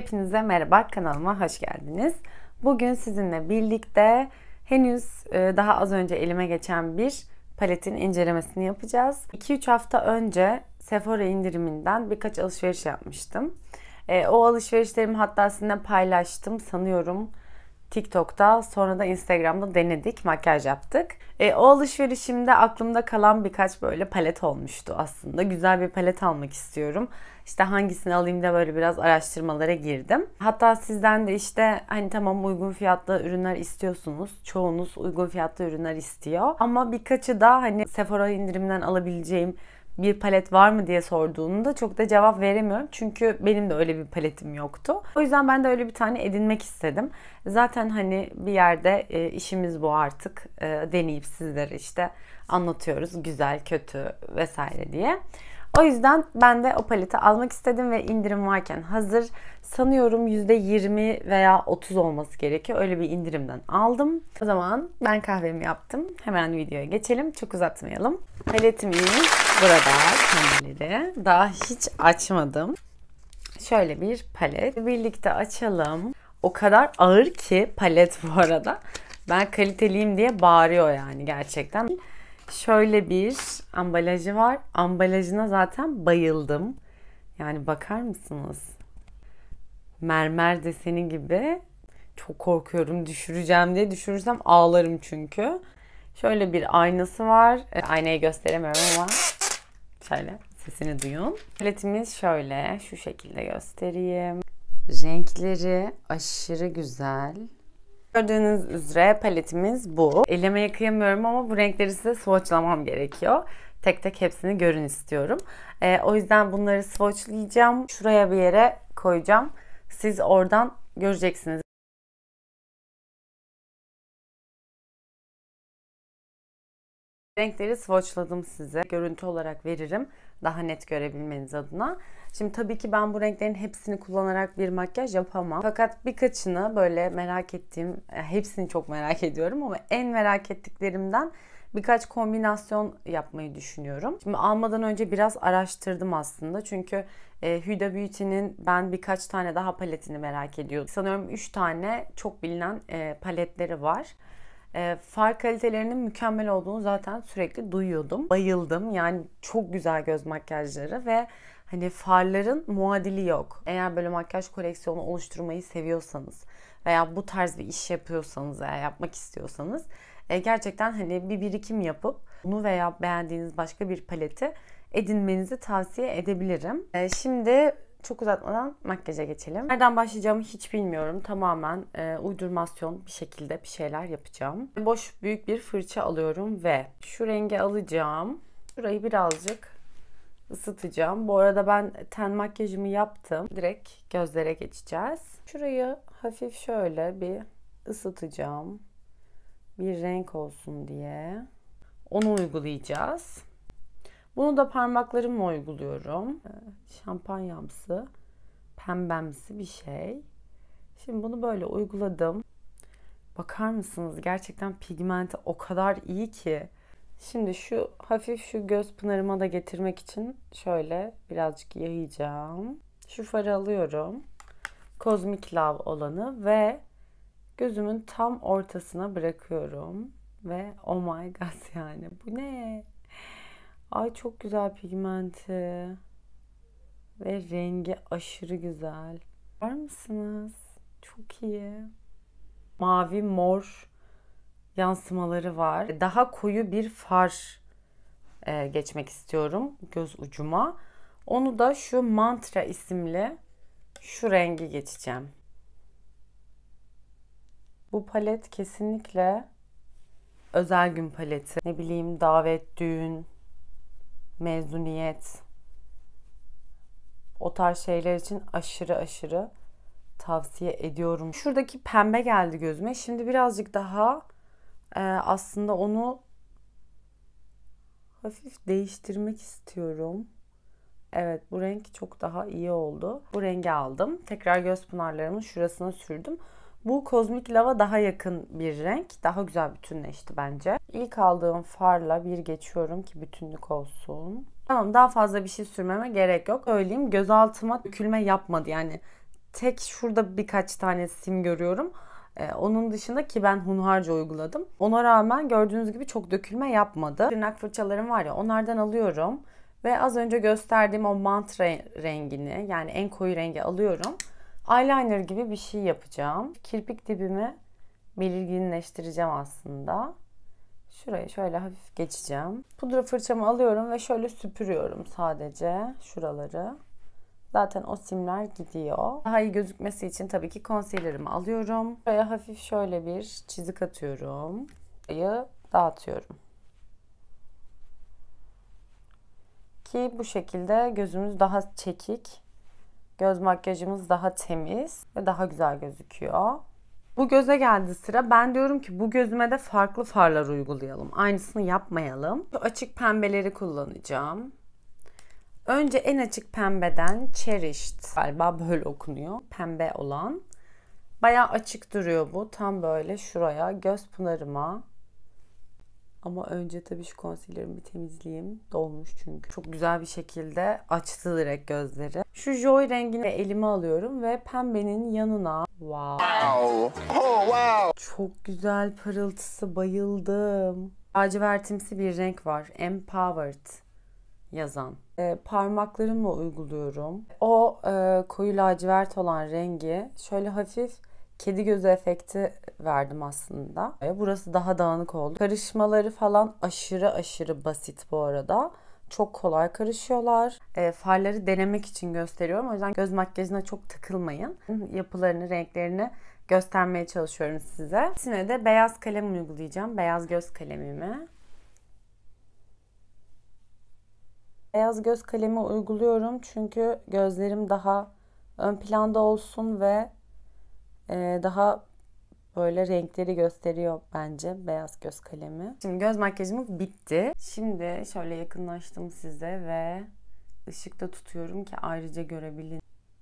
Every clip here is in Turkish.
Hepinize merhaba, kanalıma hoş geldiniz. Bugün sizinle birlikte henüz daha az önce elime geçen bir paletin incelemesini yapacağız. 2-3 hafta önce Sephora indiriminden birkaç alışveriş yapmıştım. O alışverişlerimi hatta sizinle paylaştım sanıyorum. TikTok'ta, sonra da Instagram'da denedik, makyaj yaptık. O alışverişimde aklımda kalan birkaç böyle palet olmuştu aslında. Güzel bir palet almak istiyorum. İşte hangisini alayım da böyle biraz araştırmalara girdim. Hatta sizden de işte hani tamam uygun fiyatlı ürünler istiyorsunuz. Çoğunuz uygun fiyatlı ürünler istiyor. Ama birkaçı da hani Sephora indirimden alabileceğim bir palet var mı diye sorduğunda çok da cevap veremiyorum. Çünkü benim de öyle bir paletim yoktu. O yüzden ben de öyle bir tane edinmek istedim. Zaten hani bir yerde işimiz bu artık. Deneyip sizlere işte anlatıyoruz. Güzel, kötü vesaire diye. O yüzden ben de o paleti almak istedim ve indirim varken hazır sanıyorum %20 veya 30 olması gerekiyor. Öyle bir indirimden aldım. O zaman ben kahvemi yaptım. Hemen videoya geçelim. Çok uzatmayalım. Paletimiz burada kendileri. Daha hiç açmadım. Şöyle bir palet. Birlikte açalım. O kadar ağır ki palet bu arada. Ben kaliteliyim diye bağırıyor yani gerçekten. Şöyle bir ambalajı var. Ambalajına zaten bayıldım. Yani bakar mısınız? Mermer deseni gibi. Çok korkuyorum düşüreceğim diye. Düşürürsem ağlarım çünkü. Şöyle bir aynası var. Aynayı gösteremiyorum ama şöyle sesini duyun. Paletimiz şöyle. Şu şekilde göstereyim. Renkleri aşırı güzel. Gördüğünüz üzere paletimiz bu. Elime kıyamıyorum ama bu renkleri size swatchlamam gerekiyor. Tek tek hepsini görün istiyorum. O yüzden bunları swatchlayacağım. Şuraya bir yere koyacağım. Siz oradan göreceksiniz. Renkleri swatchladım size. Görüntü olarak veririm. Daha net görebilmeniz adına. Şimdi tabii ki ben bu renklerin hepsini kullanarak bir makyaj yapamam. Fakat birkaçını böyle merak ettiğim, hepsini çok merak ediyorum ama en merak ettiklerimden birkaç kombinasyon yapmayı düşünüyorum. Şimdi almadan önce biraz araştırdım aslında. Çünkü Huda Beauty'nin ben birkaç tane daha paletini merak ediyordum. Sanıyorum 3 tane çok bilinen paletleri var. Far kalitelerinin mükemmel olduğunu zaten sürekli duyuyordum. Bayıldım. Yani çok güzel göz makyajları ve hani farların muadili yok. Eğer böyle makyaj koleksiyonu oluşturmayı seviyorsanız veya bu tarz bir iş yapıyorsanız veya yapmak istiyorsanız gerçekten hani bir birikim yapıp bunu veya beğendiğiniz başka bir paleti edinmenizi tavsiye edebilirim. Şimdi çok uzatmadan makyaja geçelim. Nereden başlayacağımı hiç bilmiyorum. Tamamen uydurmasyon bir şekilde bir şeyler yapacağım. Boş büyük bir fırça alıyorum ve şu rengi alacağım. Şurayı birazcık ısıtacağım. Bu arada ben ten makyajımı yaptım. Direkt gözlere geçeceğiz. Şurayı hafif şöyle bir ısıtacağım. Bir renk olsun diye. Onu uygulayacağız. Bunu da parmaklarımla uyguluyorum. Şampanyamsı, pembemsi bir şey. Şimdi bunu böyle uyguladım. Bakar mısınız? Gerçekten pigmenti o kadar iyi ki. Şimdi şu hafif şu göz pınarıma da getirmek için şöyle birazcık yayacağım. Şu farı alıyorum. Cosmic Love olanı ve gözümün tam ortasına bırakıyorum. Ve oh my god yani bu ne? Ay çok güzel pigmenti. Ve rengi aşırı güzel. Var mısınız? Çok iyi. Mavi mor yansımaları var. Daha koyu bir far geçmek istiyorum göz ucuma. Onu da şu Mantra isimli şu rengi geçeceğim. Bu palet kesinlikle özel gün paleti. Ne bileyim davet, düğün, mezuniyet, o tarz şeyler için aşırı tavsiye ediyorum. Şuradaki pembe geldi gözüme. Şimdi birazcık daha aslında onu hafif değiştirmek istiyorum. Evet, bu renk çok daha iyi oldu. Bu rengi aldım. Tekrar göz pınarlarımın şurasına sürdüm. Bu Cosmic Love'a daha yakın bir renk. Daha güzel bütünleşti bence. İlk aldığım farla bir geçiyorum ki bütünlük olsun. Tamam, daha fazla bir şey sürmeme gerek yok. Söyleyeyim, göz altıma dökülme yapmadı. Yani tek şurada birkaç tane sim görüyorum. Onun dışında ki ben hunharca uyguladım. Ona rağmen gördüğünüz gibi çok dökülme yapmadı. Tırnak fırçalarım var ya, onlardan alıyorum. Ve az önce gösterdiğim o mant rengini, yani en koyu rengi alıyorum. Eyeliner gibi bir şey yapacağım. Kirpik dibimi belirginleştireceğim aslında. Şurayı şöyle hafif geçeceğim. Pudra fırçamı alıyorum ve şöyle süpürüyorum sadece şuraları. Zaten o simler gidiyor. Daha iyi gözükmesi için tabii ki concealer'ımı alıyorum. Buraya hafif şöyle bir çizik atıyorum. Burayı dağıtıyorum. Ki bu şekilde gözümüz daha çekik, göz makyajımız daha temiz ve daha güzel gözüküyor. Bu göze geldi sıra. Ben diyorum ki bu gözüme de farklı farlar uygulayalım. Aynısını yapmayalım. Şu açık pembeleri kullanacağım. Önce en açık pembeden Cherished, galiba böyle okunuyor, pembe olan. Bayağı açık duruyor bu. Tam böyle şuraya, göz pınarıma. Ama önce tabii şu concealer'ımı bir temizleyeyim. Dolmuş çünkü. Çok güzel bir şekilde açtı direkt gözleri. Şu Joy rengini elime alıyorum ve pembenin yanına. Wow. Oh, wow. Çok güzel parıltısı, bayıldım. Lacivertimsi bir renk var. Empowered yazan. Parmaklarımla uyguluyorum. O koyu lacivert olan rengi şöyle hafif kedi gözü efekti verdim aslında. Burası daha dağınık oldu. Karışmaları falan aşırı basit bu arada. Çok kolay karışıyorlar. Farları denemek için gösteriyorum. O yüzden göz makyajına çok takılmayın. Yapılarını, renklerini göstermeye çalışıyorum size. Şimdi de beyaz kalem uygulayacağım. Beyaz göz kalemimi. Beyaz göz kalemi uyguluyorum çünkü gözlerim daha ön planda olsun ve daha böyle renkleri gösteriyor bence beyaz göz kalemi. Şimdi göz makyajımız bitti. Şimdi şöyle yakınlaştım size ve ışıkta tutuyorum ki ayrıca görebilin.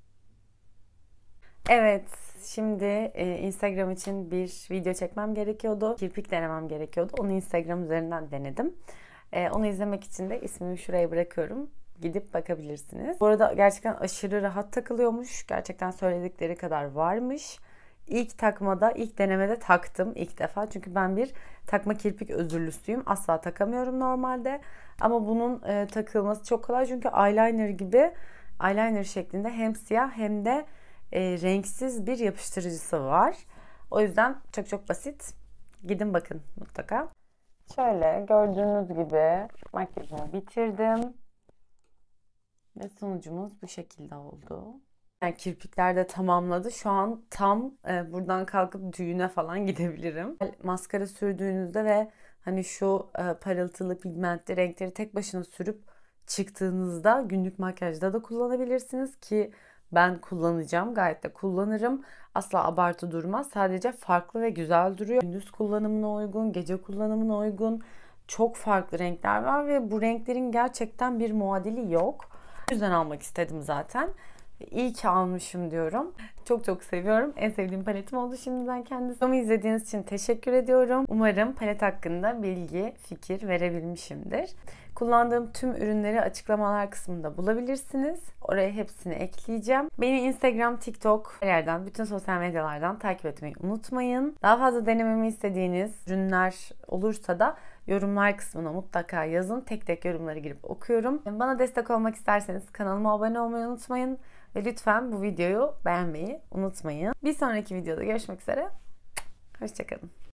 Evet, şimdi Instagram için bir video çekmem gerekiyordu. Kirpik denemem gerekiyordu. Onu Instagram üzerinden denedim. Onu izlemek için de ismimi şuraya bırakıyorum. Gidip bakabilirsiniz. Bu arada gerçekten aşırı rahat takılıyormuş. Gerçekten söyledikleri kadar varmış. İlk takmada, ilk denemede taktım ilk defa. Çünkü ben bir takma kirpik özürlüsüyüm. Asla takamıyorum normalde. Ama bunun takılması çok kolay. Çünkü eyeliner gibi, eyeliner şeklinde hem siyah hem de renksiz bir yapıştırıcısı var. O yüzden çok basit. Gidin bakın mutlaka. Şöyle gördüğünüz gibi makyajımı bitirdim. Ve sonucumuz bu şekilde oldu. Yani kirpikler de tamamladı. Şu an tam buradan kalkıp düğüne falan gidebilirim. Maskara sürdüğünüzde ve hani şu parıltılı pigmentli renkleri tek başına sürüp çıktığınızda günlük makyajda da kullanabilirsiniz ki ben kullanacağım. Gayet de kullanırım. Asla abartı durmaz. Sadece farklı ve güzel duruyor. Gündüz kullanımına uygun, gece kullanımına uygun çok farklı renkler var ve bu renklerin gerçekten bir muadili yok. O yüzden almak istedim zaten. İyi ki almışım diyorum. Çok seviyorum. En sevdiğim paletim oldu şimdiden kendisi. Videomu izlediğiniz için teşekkür ediyorum. Umarım palet hakkında bilgi, fikir verebilmişimdir. Kullandığım tüm ürünleri açıklamalar kısmında bulabilirsiniz. Oraya hepsini ekleyeceğim. Beni Instagram, TikTok, her yerden, bütün sosyal medyalardan takip etmeyi unutmayın. Daha fazla denememi istediğiniz ürünler olursa da yorumlar kısmına mutlaka yazın. Tek tek yorumları girip okuyorum. Bana destek olmak isterseniz kanalıma abone olmayı unutmayın. Ve lütfen bu videoyu beğenmeyi unutmayın. Bir sonraki videoda görüşmek üzere. Hoşça kalın.